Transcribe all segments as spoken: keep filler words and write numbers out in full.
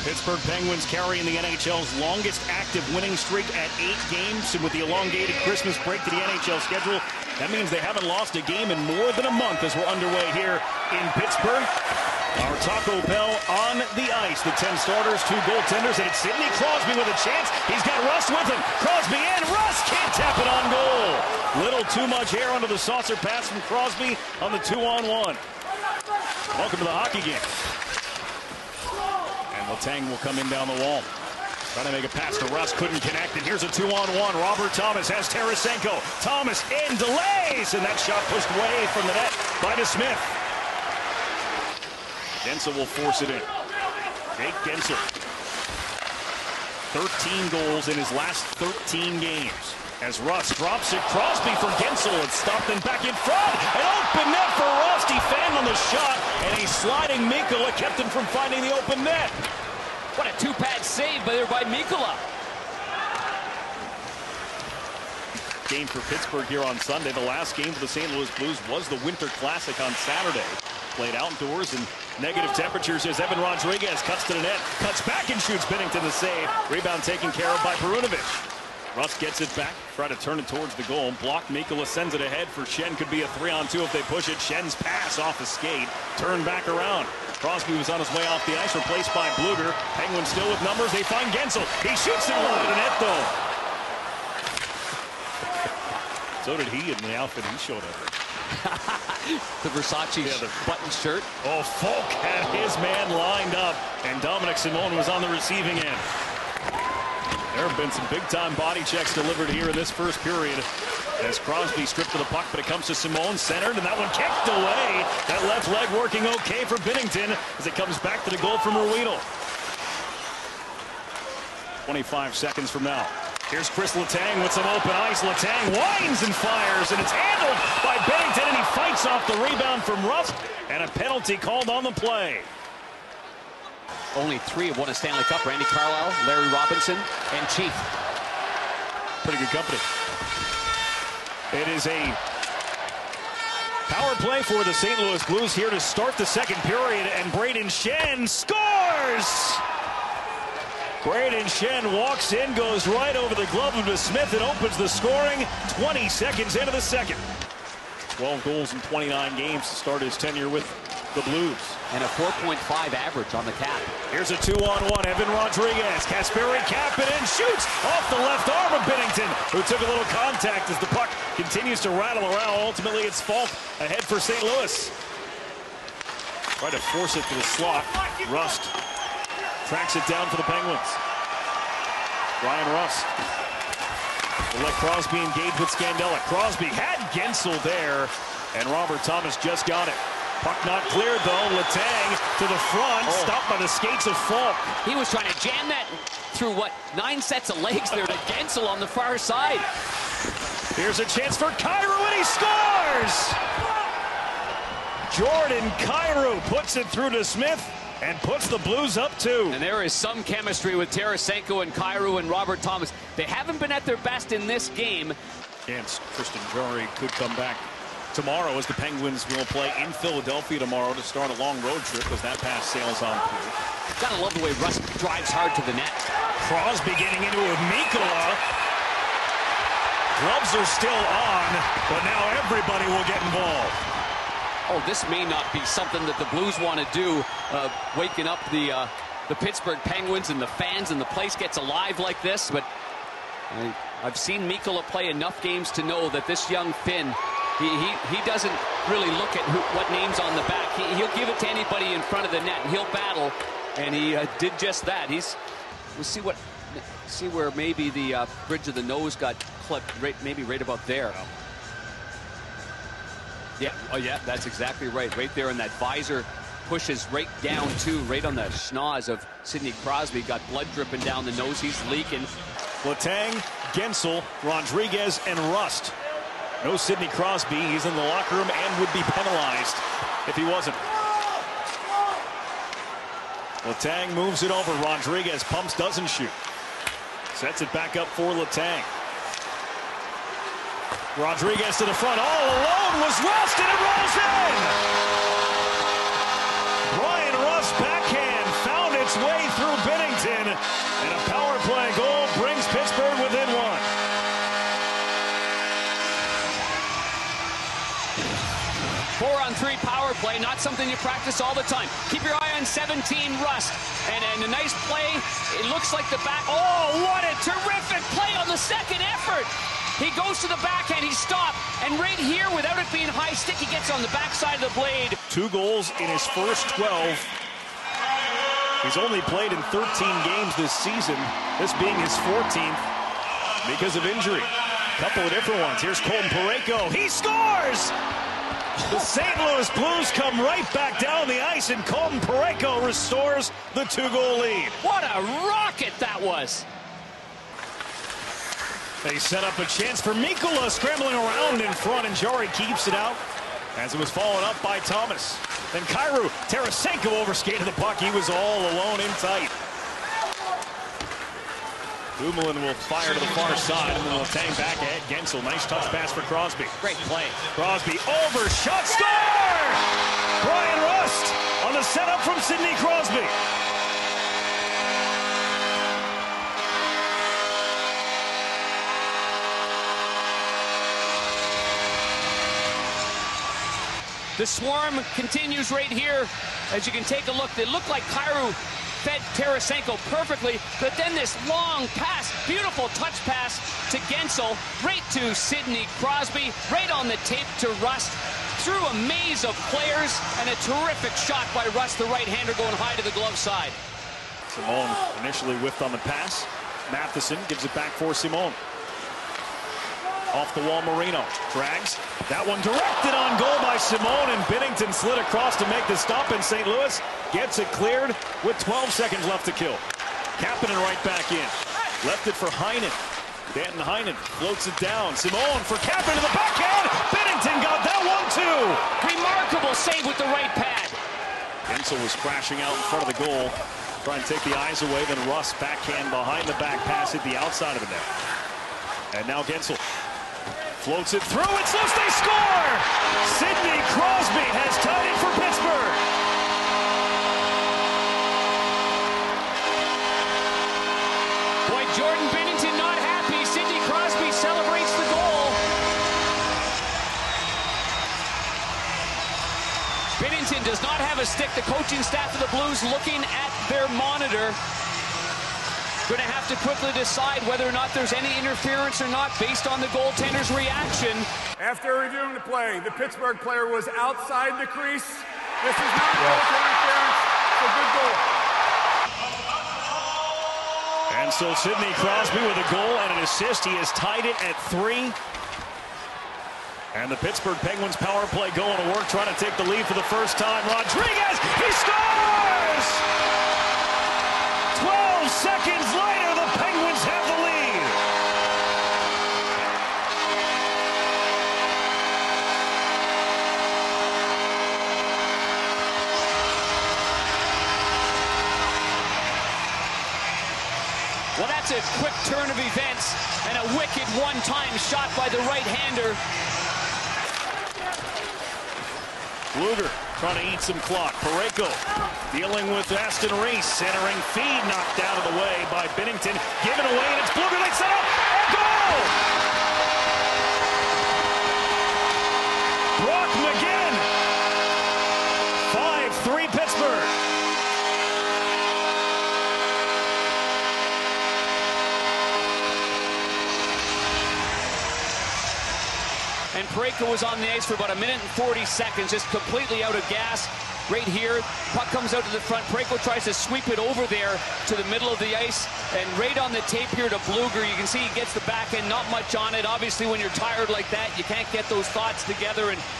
Pittsburgh Penguins carrying the N H L's longest active winning streak at eight games, and with the elongated Christmas break to the N H L schedule, that means they haven't lost a game in more than a month as we're underway here in Pittsburgh. Our Taco Bell on the ice. The ten starters, two goaltenders, and it's Sidney Crosby with a chance. He's got Rust with him. Crosby and Rust can't tap it on goal. Little too much air under the saucer pass from Crosby on the two-on-one. Welcome to the hockey game. And Letang will come in down the wall. Trying to make a pass to Rust, couldn't connect, and here's a two-on-one. Robert Thomas has Tarasenko. Thomas in, delays, and that shot pushed away from the net by DeSmith. Guentzel will force it in. Jake Guentzel. thirteen goals in his last thirteen games. As Rust drops it, Crosby for Guentzel. It's stopped and back in front. An open net for Rust. He fanned on the shot, and a sliding Mikkola kept him from finding the open net. What a two-pad save there by Mikkola. Game for Pittsburgh here on Sunday. The last game for the Saint Louis Blues was the Winter Classic on Saturday. Played outdoors in negative temperatures as Evan Rodriguez cuts to the net, cuts back and shoots. Binnington the save. Rebound taken care of by Perunovic. Rust gets it back, try to turn it towards the goal. Block, Mikkola sends it ahead for Schenn. Could be a three on two if they push it. Schenn's pass off the skate, turned back around. Crosby was on his way off the ice, replaced by Bluger. Penguins still with numbers. They find Guentzel. He shoots it over the net, though. So did he in the outfit he showed up in. The Versace yeah, the, button shirt. Oh, Falk had his man lined up, and Dominic Simone was on the receiving end. There have been some big-time body checks delivered here in this first period as Crosby stripped to the puck, but it comes to Simone, centered, and that one kicked away. That left leg working okay for Binnington as it comes back to the goal from Ruedel. twenty-five seconds from now. Here's Chris Letang with some open ice. Letang winds and fires, and it's handled by Binnington, and he fights off the rebound from Rust, and a penalty called on the play. Only three have won a Stanley Cup. Randy Carlyle, Larry Robinson, and Chief. Pretty good company. It is a power play for the Saint Louis Blues here to start the second period, and Brayden Schenn scores! Brayden Schenn walks in, goes right over the glove of DeSmith, and opens the scoring twenty seconds into the second. twelve goals in twenty-nine games to start his tenure with the Blues. And a four point five average on the cap. Here's a two-on-one. Evan Rodriguez. Kasperi Kapanen shoots off the left arm of Binnington, who took a little contact as the puck continues to rattle around. Ultimately, it's Falk ahead for Saint Louis. Try to force it to the slot. Rust tracks it down for the Penguins. Ryan Rust will let Crosby engage with Scandella. Crosby had Guentzel there, and Robert Thomas just got it. Puck not cleared, though. Letang to the front, oh. Stopped by the skates of Falk. He was trying to jam that through, what, nine sets of legs there to Guentzel on the far side. Here's a chance for Kyrou, and he scores! Jordan Kyrou puts it through to Smith and puts the Blues up two. And there is some chemistry with Tarasenko and Kyrou and Robert Thomas. They haven't been at their best in this game. Chance Tristan Jarry could come back tomorrow as the Penguins will play in Philadelphia tomorrow to start a long road trip as that pass sails on through. Gotta love the way Rust drives hard to the net. Crosby getting into it with Mikkola. Gloves are still on, but now everybody will get involved. Oh, this may not be something that the Blues want to do, uh, waking up the uh, the Pittsburgh Penguins and the fans, and the place gets alive like this. But I, I've seen Mikkola play enough games to know that this young Finn, he he, he doesn't really look at who, what name's on the back. He, he'll give it to anybody in front of the net, and he'll battle. And he uh, did just that. He's we'll see what see where maybe the uh, bridge of the nose got clipped, right, maybe right about there. Yeah, oh yeah, that's exactly right. Right there in that visor, pushes right down too, right on the schnoz of Sidney Crosby. Got blood dripping down the nose. He's leaking. Letang, Guentzel, Rodriguez, and Rust. No Sidney Crosby. He's in the locker room and would be penalized if he wasn't. Letang moves it over. Rodriguez pumps, doesn't shoot. Sets it back up for Letang. Rodriguez to the front, all alone was Rust, and it rolls in! Brian Rust backhand found it its way through Binnington, and a power play goal brings Pittsburgh within one. Four on three power play, not something you practice all the time. Keep your eye on seventeen, Rust. And, and a nice play. It looks like the back. Oh, what a terrific play on the second effort. He goes to the backhand, he stopped. And right here, without it being high stick, he gets on the backside of the blade. Two goals in his first twelve. He's only played in thirteen games this season, this being his fourteenth because of injury. A couple of different ones. Here's Colton Parayko. He scores! The Saint Louis Blues come right back down the ice, and Colton Parayko restores the two-goal lead. What a rocket that was! They set up a chance for Mikkola, scrambling around in front, and Jari keeps it out as it was followed up by Thomas. Then Kairu Tarasenko overskated the puck. He was all alone in tight. Dumoulin will fire to the far side, and then they'll tang back ahead. Gensel, nice touch pass for Crosby. Great play. Crosby overshot, score! Brian Rust on the setup from Sidney Crosby. The swarm continues right here. As you can take a look, they look like Kairu fed Tarasenko perfectly, but then this long pass, beautiful touch pass to Gensel, right to Sidney Crosby, right on the tape to Rust, through a maze of players, and a terrific shot by Rust, the right-hander, going high to the glove side. Simone initially whiffed on the pass. Matheson gives it back for Simone. Off the wall, Marino drags. That one directed on goal by Simone, and Binnington slid across to make the stop, and Saint Louis gets it cleared with twelve seconds left to kill. Kapanen right back in. Left it for Heinen. Danton Heinen floats it down. Simone for Kapanen to the backhand. Binnington got that one too. Remarkable save with the right pad. Gensel was crashing out in front of the goal, trying to take the eyes away. Then Russ backhand behind the back pass hit the outside of the net. And now Gensel floats it through. It's loose. They score! Sidney Crosby has tied it for Pittsburgh. Boy, Jordan Binnington not happy. Sidney Crosby celebrates the goal. Binnington does not have a stick. The coaching staff of the Blues looking at their monitor. Going to have to quickly decide whether or not there's any interference or not based on the goaltender's reaction. After reviewing the play, the Pittsburgh player was outside the crease. This is not goal interference. It's a good goal. And so Sidney Crosby with a goal and an assist. He has tied it at three. And the Pittsburgh Penguins power play going to work, trying to take the lead for the first time. Rodriguez, he scores! twelve seconds later, the Penguins have the lead. Well, that's a quick turn of events and a wicked one-time shot by the right-hander. Blueger trying to eat some clock. Parayko dealing with Aston Reese. Centering feed knocked out of the way by Binnington. Given away, and it's Blueger. They set up a goal! Brock McGinn. five three Pittsburgh. And Parayko was on the ice for about a minute and forty seconds, just completely out of gas. Right here, puck comes out to the front. Parayko tries to sweep it over there to the middle of the ice. And right on the tape here to Blueger, you can see he gets the back end, not much on it. Obviously, when you're tired like that, you can't get those thoughts together. And,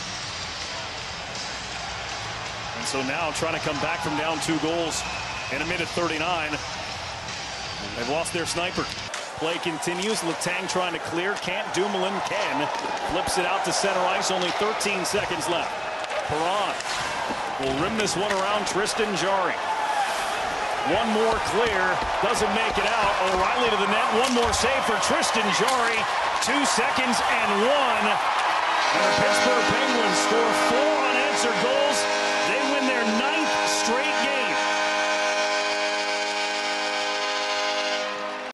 and so now trying to come back from down two goals in a minute thirty-nine. They've lost their sniper. Play continues. Letang trying to clear. Can't. Dumoulin can. Flips it out to center ice. Only thirteen seconds left. Perron will rim this one around Tristan Jarry. One more clear. Doesn't make it out. O'Reilly to the net. One more save for Tristan Jarry. Two seconds and one. And the Pittsburgh Penguins score four unanswered goals